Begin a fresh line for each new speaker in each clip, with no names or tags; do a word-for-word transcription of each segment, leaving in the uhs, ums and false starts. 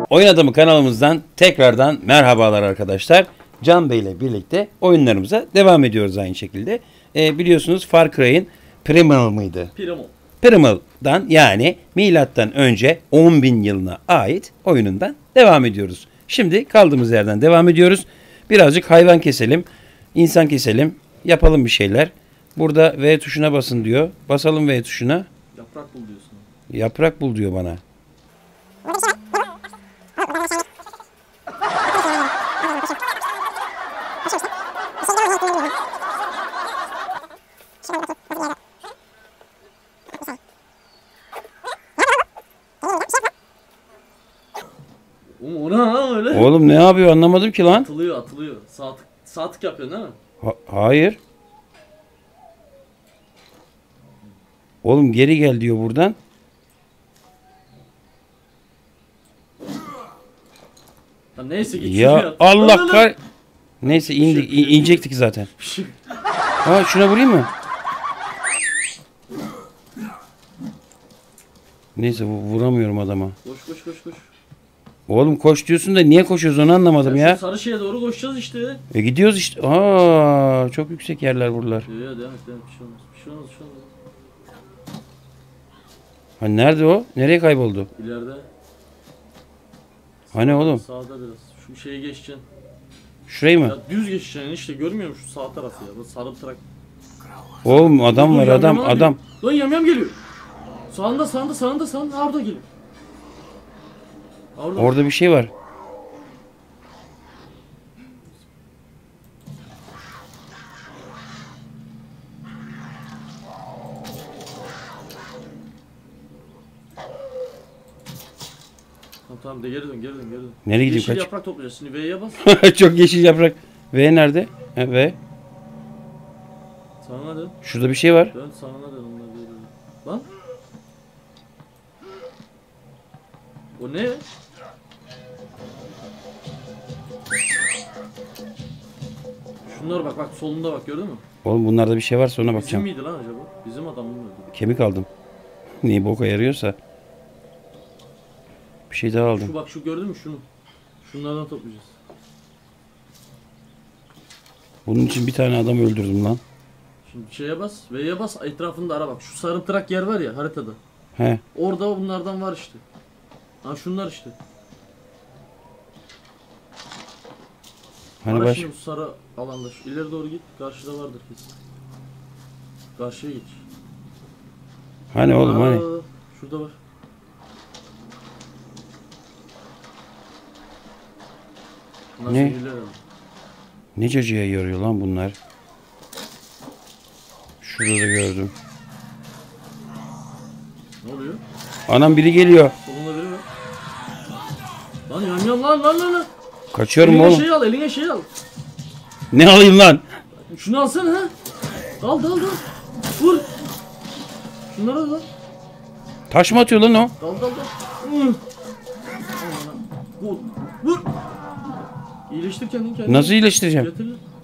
Oyun Adamı kanalımızdan tekrardan merhabalar arkadaşlar. Can Bey ile birlikte oyunlarımıza devam ediyoruz aynı şekilde. Ee, biliyorsunuz Far Cry'in Primal mıydı?
Primal.
Primal'dan yani milattan önce on bin yılına ait oyunundan devam ediyoruz. Şimdi kaldığımız yerden devam ediyoruz. Birazcık hayvan keselim, insan keselim, yapalım bir şeyler. Burada V tuşuna basın diyor. Basalım V tuşuna.
Yaprak bul diyorsun.
Yaprak bul diyor bana.
Oğlum o ne lan öyle?
Oğlum ne yapıyor anlamadım ki lan.
Atılıyor atılıyor. Sağ tık, sağ tık yapıyorsun değil mi?
Ha- hayır. Oğlum geri gel diyor buradan.
Ya neyse geçiyor
Ya Allah kar... Neyse indik, in- inecektik zaten. Ha şuna vurayım mı? Neyse vu- vuramıyorum adama.
Koş koş koş koş.
Oğlum koş diyorsun da niye koşuyoruz onu anlamadım
Ya
ya.
şu sarı şeye doğru koşacağız işte.
E gidiyoruz işte. Aa çok yüksek yerler buralar.
Ya ya devam et devam et. Bir şey olmaz. Bir şey olmaz bir şey olmaz.
Ha nerede o? Nereye kayboldu?
İleride.
Hani oğlum?
Sağda biraz. Şu şeyi geçeceksin.
Şurayı
Ya
mı?
düz geçeceksin işte görmüyor musun şu sağ tarafı ya. Bu sarı trak.
Oğlum adam
Dur,
var
yam
adam
yam
adam.
geliyor. Lan yam yam geliyor. Sağında sağında sağında sağında. Ha, orada geliyor. Ha, orada.
Orada bir şey var.
Tamam tamam de geri dön geri dön geri dön.
Nereye gideyim,
Yeşil
kaç?
yaprak toplayacağız. Şimdi V'ye bas.
Çok yeşil yaprak. V nerede? Ha, V.
Sağına dön.
Şurada bir şey var.
Dön sağına dön. Onlar değil. Lan. O ne? Şunlara bak bak solunda bak gördün mü?
Oğlum bunlarda bir şey varsa ona
Bizim
bakacağım.
miydi lan acaba? Bizim adam mı öldü?
Kemik aldım. Neyi boka yarıyorsa. Bir şey daha aldım.
Şu bak şu gördün mü şunu? Şunlardan toplayacağız.
Bunun için bir tane adam öldürdüm lan.
Şimdi şeye bas, V'ye bas, etrafında ara bak. Şu sarımtırak yer var ya haritada.
He.
Orada bunlardan var işte. Ha şunlar işte.
Hani
Ara
baş...
şimdi bu sarı alanda. Şu ileri doğru git. Karşıda vardır kesin. Karşıya geç.
Hani oğlum
Aa,
hani.
şurada var. Bunlar
Ne?
sevgililer herhalde.
Ne cacıya yarıyor lan bunlar. Şurada da gördüm.
Ne oluyor?
Anam biri geliyor.
Solunda biri var. Lan yan yan lan lan lan lan.
Kaçıyorum
Eline
oğlum.
şey al, eline şey al.
Ne alayım lan?
Şunu alsana ha. Dal dal dal. Vur. Şunlara da dal.
Taş mı atıyor lan o?
Dal dal dal. Vur. Vur. Vur. İyileştir kendini kendini.
Nasıl iyileştireceğim?
Getir.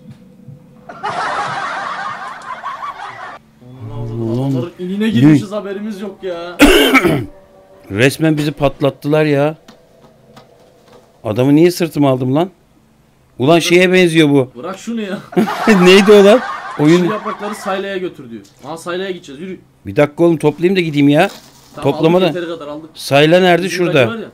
Onların iline girmişiz haberimiz yok ya.
Resmen bizi patlattılar ya. Adamı niye sırtıma aldım lan? Ulan şeye benziyor bu.
Bırak şunu ya.
Neydi o lan?
Şu
Oyun.
yaprakları Sayla'ya götür diyor. Aa Sayla'ya gideceğiz yürü.
Bir dakika oğlum toplayayım da gideyim ya.
Tamam,
Toplamadan.
aldık, yeteri kadar aldık.
Sayla nerede?
Bizim
Şurada.
var ya.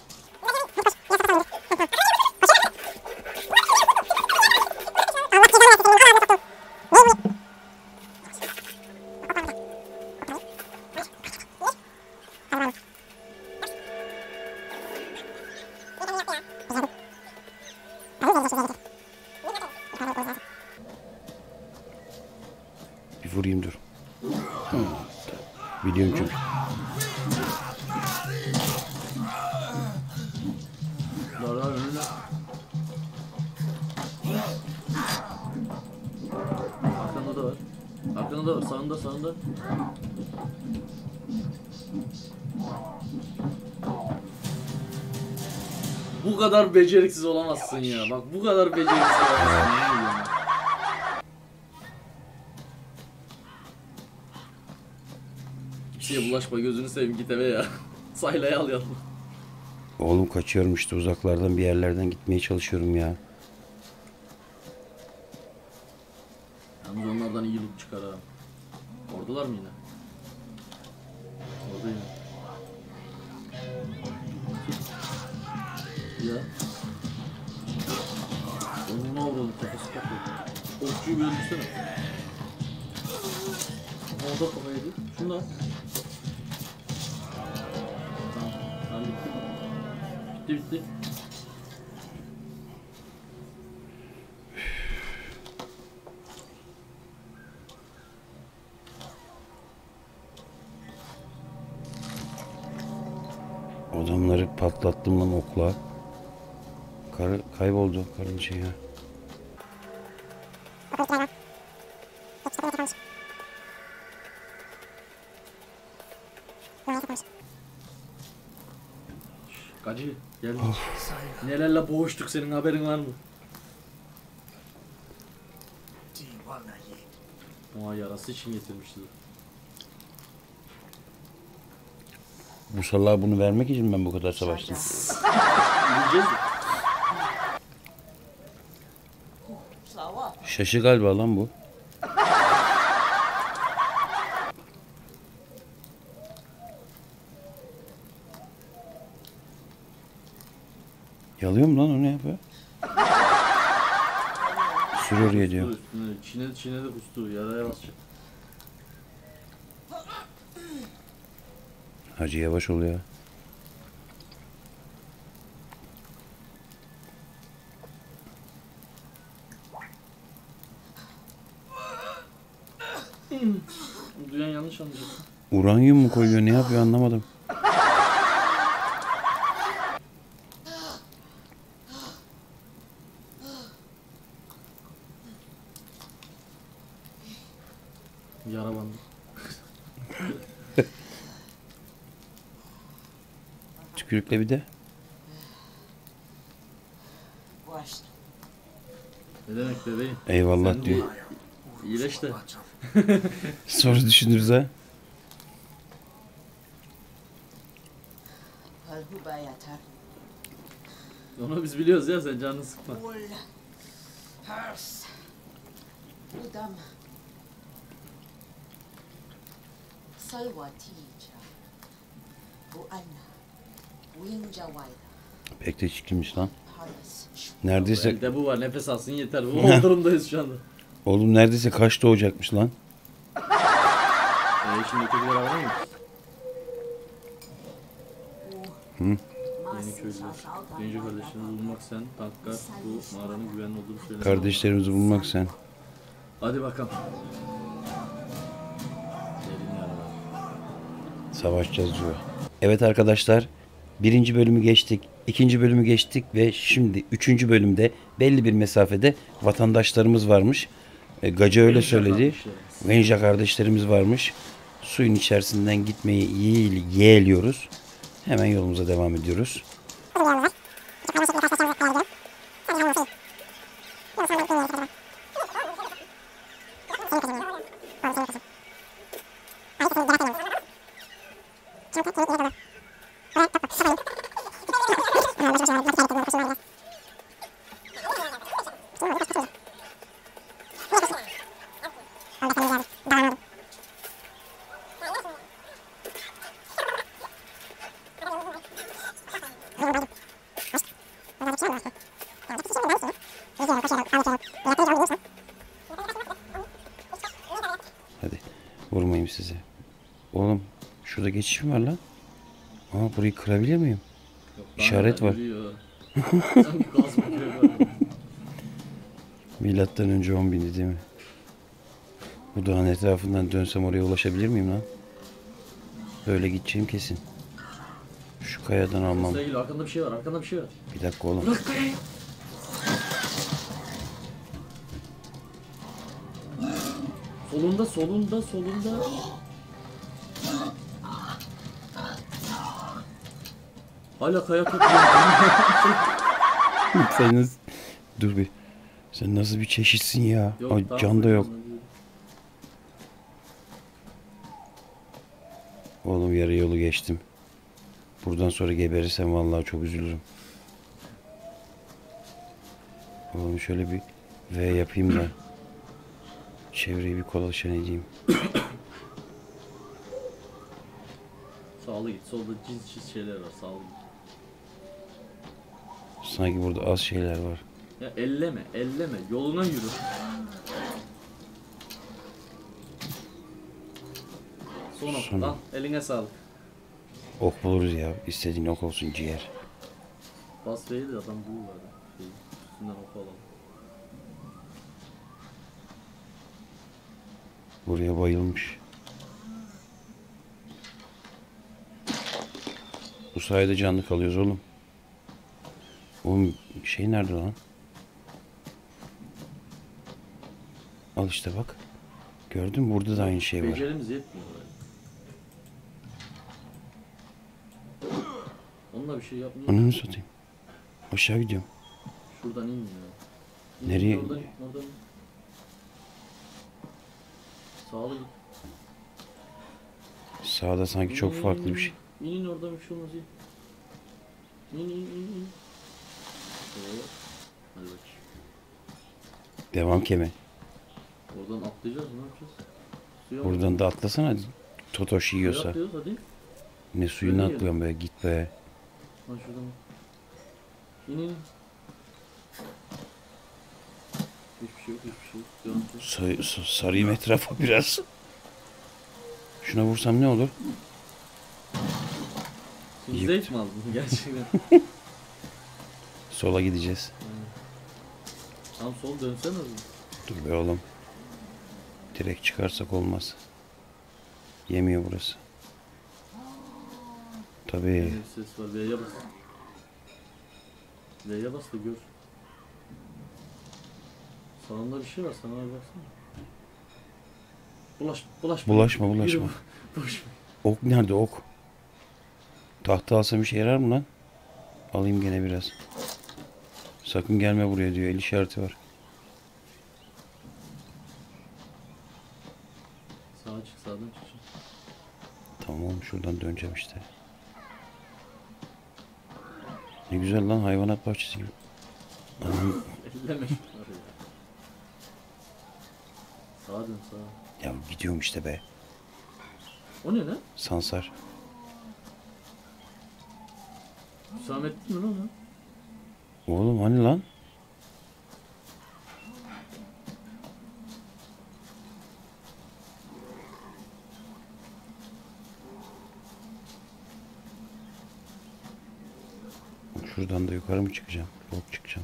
Bir vurayım dur. Biliyorum çünkü.
Var var önüne. Arkanda da var. Arkanda da var. Sağında sağında. Bu kadar beceriksiz olamazsın ya. Bak bu kadar beceriksiz olamazsın. Ya. Kimseye bulaşma gözünü seveyim git eve ya. Sayla'yı al yanına.
Oğlum kaçıyorum işte, uzaklardan bir yerlerden gitmeye çalışıyorum ya.
Yalnız onlardan iyi loot çıkar ha. Oradalar mı yine? Orada yine. Ya. Onun ne oldu? Kafası patlıyor. Okçuyu bir öldürsene. Ama o da kafa yedi. Şunu da al. Tamam. Tamam bitti. Bitti bitti.
Adamları patlattım lan okla. Karı kayboldu karınca ya.
Gacı gel. Nelerle boğuştuk, senin haberin var mı? Aa, yarası için getirmişti.
Bu salağa bunu vermek için ben bu kadar savaştım.
Yiyeceğiz mi?
Şaşı galiba lan bu. Yalıyor mu lan, o ne yapıyor? Sürüyor ya diyor.
Üstüne, Çin'e, Çin'e de kustu. Yaraya basacak.
Hacı yavaş ol ya.
Duyan yanlış anlayacak.
Uranyum mu koyuyor, ne yapıyor anlamadım.
Yara bandı.
Tükürükle bir de.
Ne demek bebeğim?
Eyvallah
Sen
diyor.
bir İyileş de.
Sonra düşünürüz ha.
Onu biz biliyoruz ya, sen canını sıkma.
Pek de çirkinmiş lan. Neredeyse,
Elde bu var, nefes alsın yeter. Bu o durumdayız şu anda.
oğlum neredeyse kaç doğacakmış lan.
Eee şimdi ötekiler var mı?
Hı?
Yeni köylüler. Birinci kardeşlerini bulmak sen. Takkar bu mağaranın güvenli olduğunu söyle.
Kardeşlerimizi bulmak sen.
Hadi bakalım. Derin yaralar.
Savaşacağız diyor. Evet arkadaşlar, birinci bölümü geçtik, ikinci bölümü geçtik ve şimdi üçüncü bölümde belli bir mesafede vatandaşlarımız varmış. E, Gacı öyle
Venja
söyledi.
kardeşlerimiz.
Venja kardeşlerimiz varmış. Suyun içerisinden gitmeyi yeğ- yeğliyoruz. Hemen yolumuza devam ediyoruz. Hadi vurmayayım sizi. Oğlum şurada geçiş mi var lan? Aa, burayı kırabilir miyim?
Yok,
İşaret
daha
var.
yürüyor. Gaz mı diyor böyle?
Milattan önce on bindi değil mi? Bu dağın etrafından dönsem oraya ulaşabilir miyim lan? Böyle gideceğim kesin. Şu kayadan almam.
Sevgili arkanda bir şey var, arkanda bir şey var.
Bir dakika oğlum.
Bırak kayayı. Solunda, solunda, solunda. Hala kaya topluyor.
Sen nasıl... Dur bir. Sen nasıl bir çeşitsin ya?
Yok,
Ay,
tamam,
can da yok.
tamam.
Oğlum yarı yolu geçtim. Buradan sonra geberirsem vallahi çok üzülürüm. Oğlum şöyle bir V yapayım da çevreyi bir kolaçan edeyim.
Sağlı git. Solda ciz ciz şeyler var. Sağlı git.
Sanki burada az şeyler var.
Ya elleme, elleme. Yoluna yürü. Son ok.
Son.
Al, eline sağlık.
Ok buluruz ya. İstediğin ok olsun ciğer.
Bas V'yi de adam bul var. Şey, üstünden oku alalım.
Buraya bayılmış. Bu sayede canlı kalıyoruz oğlum. Oğlum şey nerede lan? Al işte bak. Gördün mü? Burada da aynı şey var.
Becerimiz yetmiyor oraya. Onunla bir şey yapmıyor.
Onu mu satayım? Aşağı gidiyorum.
Şuradan in ya. İn,
Nereye?
Oradan, oradan. in. Sağlı git.
Sağda sanki çok
İn,
farklı
in,
bir şey.
İn in oradan bir şey olmaz in. İn in in in. Evet. Hadi bak.
Devam kemi.
Oradan atlayacağız ne yapacağız? Suya
Buradan da atlasana. Totoş
Suya
yiyorsa.
atlıyoruz hadi.
Ne suyunu
Öyle
atlıyorsun be git be.
Lan şuradan. İn in. Hiçbir şey yok hiçbir şey yok. Devam et.
Sa- sa- sarayım etrafa biraz. Şuna vursam ne olur?
Şimdi
Yıktı.
zevk mi aldın gerçekten?
Sola gideceğiz.
Tam sol dönsene oğlum.
Dur be oğlum. Direkt çıkarsak olmaz. Yemiyor burası. Tabii.
Yine bir ses var. V'ye bas. V'ye bas da gör. Sağında bir şey var. Sana bir baksana. Bulaş, bulaşma.
Bulaşma, bulaşma.
Yürü, bulaşma.
Ok nerede ok? Tahta alsam işe yarar mı lan? Alayım gene biraz. Sakın gelme buraya diyor. El işareti var.
Sağa çık, sağdan çık.
Tamam oğlum şuradan döneceğim işte. Ne güzel lan hayvanat bahçesi gibi. Anam,
Elleme şunları ya. Sağa dön sağa.
ya gidiyorum işte be.
O ne lan?
Sansar.
Hüsamettin mi lan o?
Oğlum hani lan? Şuradan da yukarı mı çıkacağım? Yok çıkacağım.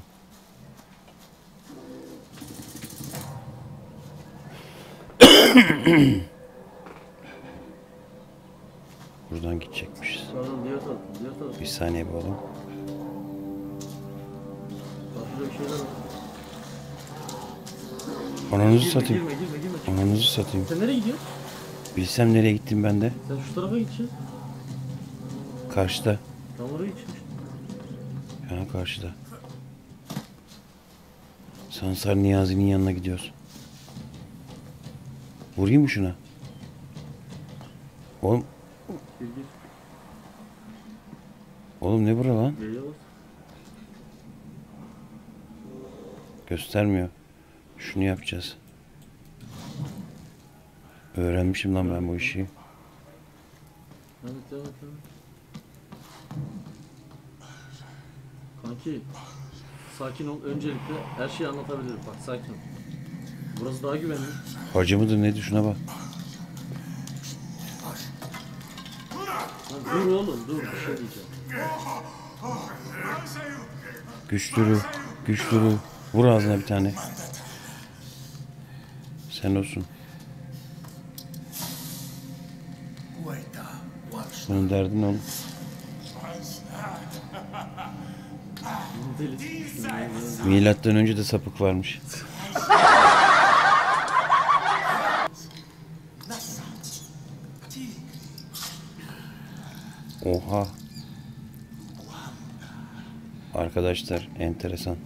Buradan gidecekmişiz.
Sağdan diğer taraftan, diğer taraftan.
Bir saniye be oğlum.
Bak şurada bir şeyler var.
Ananızı
Girme,
satayım.
girme, girme, girme. Çık.
Ananızı satayım.
Sen nereye gidiyorsun?
Bilsem nereye gittim ben de.
Sen şu tarafa gideceksin.
Karşıda.
Tam oraya gideceksin.
Ha karşıda. Sansar Niyazi'nin yanına gidiyoruz. Vurayım mı şuna? Oğlum,
Gir gir.
oğlum ne bura lan?
Geriye bas.
Göstermiyor. Şunu yapacağız. Öğrenmişim lan ben bu işi.
Evet, evet, evet. Kanki, sakin ol. Öncelikle her şeyi anlatabilirim. Bak sakin ol. Burası daha güvenli.
Hacı mıdır nedir şuna bak.
Lan dur oğlum, dur. Bir şey diyeceğim.
Güçlü, güçlü. Vur ağzına bir tane. Sen olsun. Bunun derdin oğlum.
Delisi.
Milattan önce de sapık varmış. Oha. Arkadaşlar enteresan.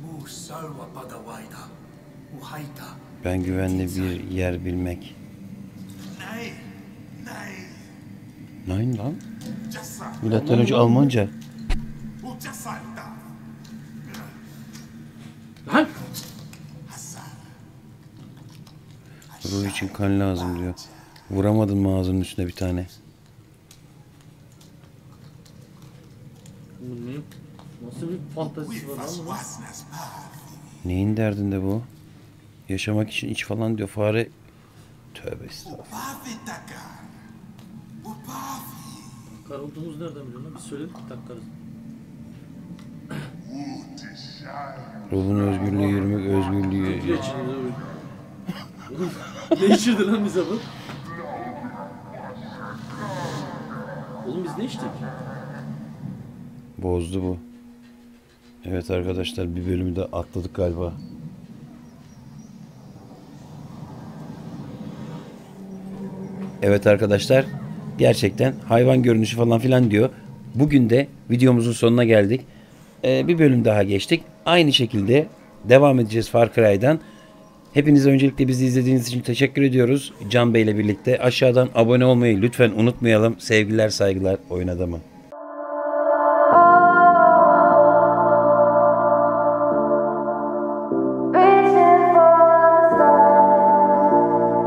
Ben güvenli bir yer bilmek. Nein lan. Milattan önce Almanca.
Lan!
Ruh için kan lazım diyor. Vuramadın mı ağzının üstüne bir tane?
Bu ne? Nasıl bir fantazisi var lan bunun?
Neyin derdinde bu? Yaşamak için iç falan diyor fare. Tövbe estağfurullah.
Kar olduğumuz nereden biliyorsun lan? Biz söyledik ki takkarız.
Ruhun özgürlüğü, yürümek özgürlüğü.
Ne içirdi lan? Oğlum, ne içirdi lan bize bu? Oğlum biz ne içtik?
Bozdu bu. Evet arkadaşlar, bir bölümü de atladık galiba. Evet arkadaşlar, gerçekten hayvan görünüşü falan filan diyor. Bugün de videomuzun sonuna geldik. Ee, bir bölüm daha geçtik. Aynı şekilde devam edeceğiz Far Cry'dan. Hepinize öncelikle bizi izlediğiniz için teşekkür ediyoruz. Can Bey ile birlikte aşağıdan abone olmayı lütfen unutmayalım. Sevgiler, saygılar, oyun adamı.